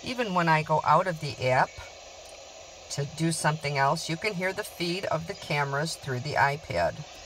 Even when I go out of the app to do something else, you can hear the feed of the cameras through the iPad.